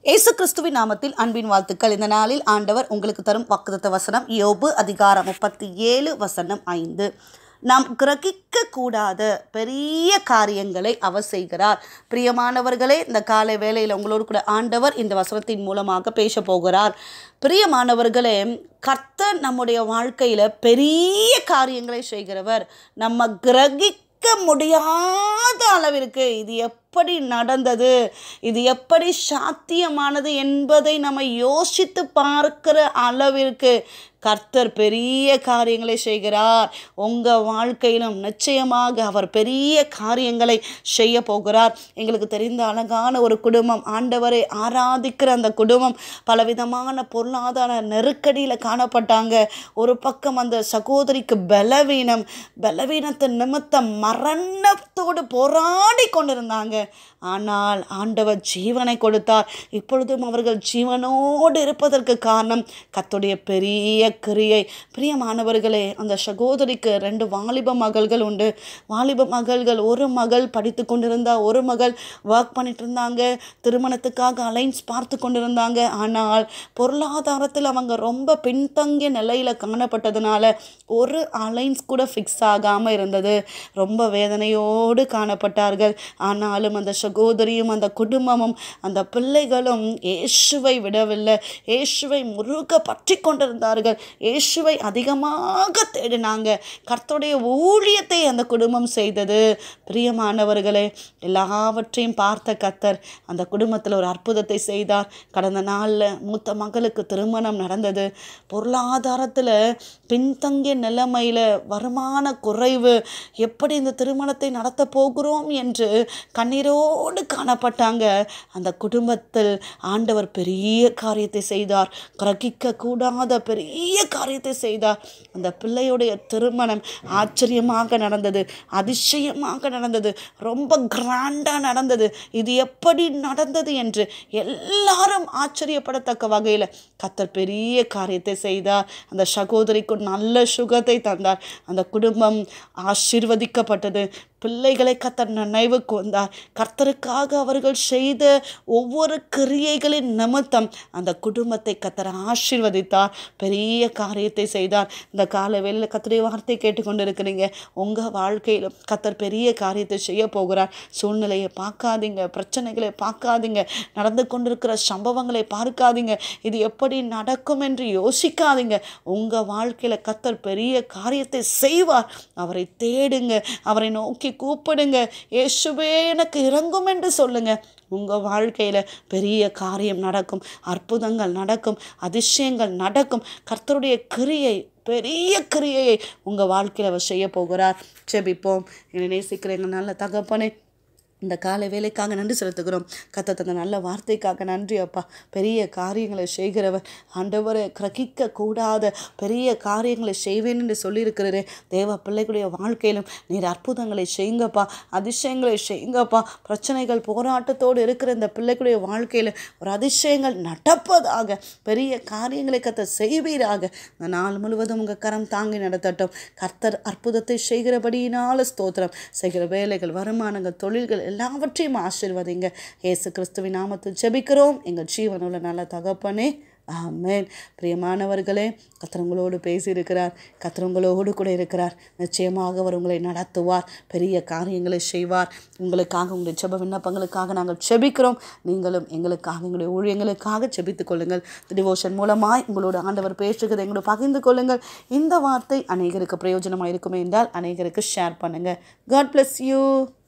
இயேசு கிறிஸ்துவின் நாமத்தில் அன்பின் வாழ்த்துக்கள். இந்த நாளில் ஆண்டவர் உங்களுக்கு தரும் வாக்குத்தத்த வசனம் யோபு அதிகாரம் 37:5. நாம் கிரகிக்க கூடாத பெரிய காரியங்களை அவர் செய்கிறார். பிரியமானவர்களே, இந்த காலை வேளையில் உங்களோடு கூட ஆண்டவர் இந்த வசனத்தின் மூலமாக பேச போகிறார். பிரியமானவர்களே, கர்த்தர் நம்முடைய வாழ்க்கையில் பெரிய காரியங்களை செய்கிறவர். நம்ம கிரகிக்க முடியாத அளவிற்கு இது எப்படி நடந்தது, இது எப்படி சாத்தியமானது என்பதை நம்ம யோசித்து பார்க்கிற அளவிற்கு கர்த்தர் பெரிய காரியங்களை செய்கிறார். உங்கள் வாழ்க்கையிலும் நிச்சயமாக அவர் பெரிய காரியங்களை செய்ய போகிறார். எங்களுக்கு தெரிந்த அழகான ஒரு குடும்பம், ஆண்டவரை ஆராதிக்கிற அந்த குடும்பம் பலவிதமான பொருளாதார நெருக்கடியில் காணப்பட்டாங்க. ஒரு பக்கம் அந்த சகோதரிக்கு பலவீனத்தின் நிமித்தம் மரணத்தோடு போராடி கொண்டிருந்தாங்க. ஆனால் ஆண்டவர் ஜீவனை கொடுத்தார். இப்பொழுதும் அவர்கள் ஜீவனோடு இருப்பதற்கு காரணம் கர்த்தருடைய பெரிய கிரியை. பிரியமானவர்களே, அந்த சகோதரிக்கு 2 வாலிப மகள்கள் உண்டு. வாலிப மகள்கள், ஒரு மகள் படித்து கொண்டிருந்தா, ஒரு மகள் ஒர்க் பண்ணிட்டு இருந்தாங்க. திருமணத்துக்காக அலைன்ஸ் பார்த்து கொண்டிருந்தாங்க. ஆனால் பொருளாதாரத்தில் அவங்க ரொம்ப பின்தங்கிய நிலையில் காணப்பட்டதுனால ஒரு அலைன்ஸ் கூட ஃபிக்ஸ் ஆகாமல் இருந்தது. ரொம்ப வேதனையோடு காணப்பட்டார்கள். ஆனாலும் அந்த சகோதரியும் அந்த குடும்பமும் அந்த பிள்ளைகளும் இயேசுவை விடவில்லை. இயேசுவை முருக பற்றி கொண்டிருந்தார்கள். இயேசுவை அதிகமாக தேடினாங்க. கர்த்தருடைய ஊழியத்தை அந்த குடும்பம் செய்தது. பிரியமானவர்களே, எல்லாவற்றையும் பார்த்த கர்த்தர் அந்த குடும்பத்தில் ஒரு அற்புதத்தை செய்தார். கடந்த நாளில் மூத்த மகளுக்கு திருமணம் நடந்தது. பொருளாதாரத்தில் பின்தங்கிய நிலைமையில், வருமான குறைவு, எப்படி இந்த திருமணத்தை நடத்த போகிறோம் என்று கண்ணீரோடு காணப்பட்டாங்க. அந்த குடும்பத்தில் ஆண்டவர் பெரிய காரியத்தை செய்தார். கிரகிக்க கூடாத பெரிய காரியத்தை செய்தார். அந்த பிள்ளையுடைய திருமணம் ஆச்சரியமாக நடந்தது, அதிசயமாக நடந்தது, ரொம்ப கிராண்டாக நடந்தது. இது எப்படி நடந்தது என்று எல்லாரும் ஆச்சரியப்படத்தக்க வகையில் கர்த்தர் பெரிய காரியத்தை செய்தார். அந்த சகோதரிக்கு நல்ல சுகத்தை தந்தார். அந்த குடும்பம் ஆசீர்வதிக்கப்பட்டது. பிள்ளைகளை கர்த்தர் நினைவுக்கு வந்தார். கர்த்தருக்காக அவர்கள் செய்த ஒவ்வொரு கிரியைகளின் நிமித்தம் அந்த குடும்பத்தை கர்த்தர் ஆசீர்வதித்தார். பெரிய காரியத்தை செய்தார். இந்த கால வேளையில் கர்த்தருடைய வார்த்தை கேட்டுக்கொண்டிருக்கிறீங்க. உங்கள் வாழ்க்கையிலும் கர்த்தர் பெரிய காரியத்தை செய்ய போகிறார். சூழ்நிலையை பார்க்காதீங்க, பிரச்சனைகளை பார்க்காதீங்க, நடந்து கொண்டிருக்கிற சம்பவங்களை பார்க்காதீங்க, இது எப்படி நடக்கும் என்று யோசிக்காதீங்க. உங்கள் வாழ்க்கையில் கர்த்தர் பெரிய காரியத்தை செய்வார். அவரை தேடுங்க, அவரை நோக்கி கூப்பிடுங்க. இயேசுவே எனக்கு இறங்கும் என்று சொல்லுங்க. உங்கள் வாழ்க்கையில் பெரிய காரியம் நடக்கும், அற்புதங்கள் நடக்கும், அதிசயங்கள் நடக்கும். கர்த்தருடைய கிரியை, பெரிய கிரியையை உங்கள் வாழ்க்கையில் அவர் செய்ய போகிறார். ஜெபிப்போம். என்னை நேசிக்கிற எங்கள் நல்ல தகப்பனே, இந்த காலை வேலைக்காக நன்றி செலுத்துகிறோம். கர்த்தர் தந்த நல்ல வார்த்தைக்காக நன்றி அப்பா. பெரிய காரியங்களை செய்கிறவர் ஆண்டவரை, கிரகிக்க கூடாத பெரிய காரியங்களை செய்வேன் என்று சொல்லியிருக்கிறே. தேவ பிள்ளைகளுடைய வாழ்க்கையிலும் நீர் அற்புதங்களை செய்யுங்கப்பா, அதிசயங்களை செய்யுங்கப்பா. பிரச்சனைகள், போராட்டத்தோடு இருக்கிற இந்த பிள்ளைகளுடைய வாழ்க்கையில் ஒரு அதிசயங்கள் நடப்பதாக, பெரிய காரியங்களை கர்த்தர் செய்வீராக. இந்த நாள் முழுவதும் உங்கள் கரம் தாங்கி நடத்தட்டும். கர்த்தர் அற்புதத்தை செய்கிறபடியினால ஸ்தோத்திரம். செய்கிற வேலைகள், வருமானங்கள், தொழில்கள் எல்லாவற்றையும் ஆசீர்வதிங்க. இயேசு கிறிஸ்துவின் நாமத்தில் ஜெபிக்கிறோம் எங்கள் ஜீவனுள்ள நல்ல தகப்பனே, ஆமென். பிரியமானவர்களே, கர்த்தர் உங்களோடு பேசியிருக்கிறார். கர்த்தர் உங்களோடு கூட இருக்கிறார். நிச்சயமாக அவர் உங்களை நடத்துவார், பெரிய காரியங்களை செய்வார். உங்களுக்காக, உங்களுடைய ஜெப விண்ணப்பங்களுக்காக நாங்கள் ஜெபிக்கிறோம். நீங்களும் எங்களுக்காக, எங்களுடைய ஊழியங்களுக்காக ஜெபித்துக் கொள்ளுங்கள். டிவோஷன் மூலமாய் உங்களோட ஆண்டவர் பேசுகிறதை எங்களோட பகிர்ந்து கொள்ளுங்கள். இந்த வார்த்தை அநேகருக்கு பிரயோஜனமாக இருக்குமே என்றால் அநேகருக்கு ஷேர் பண்ணுங்கள். God bless you.